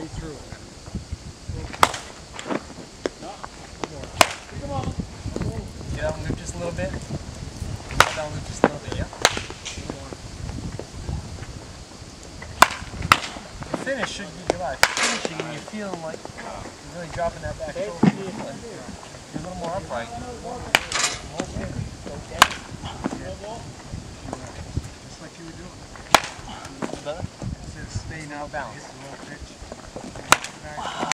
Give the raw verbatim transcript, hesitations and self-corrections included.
Stay through it. Get out and loop just a little bit. Get out and loop just a little bit, yeah? The finish should be good. Finishing and you're feeling like you're really dropping that back shoulder. You're a little more upright. Just like you were doing. Better? Instead of staying out, balance. hit the low pitch.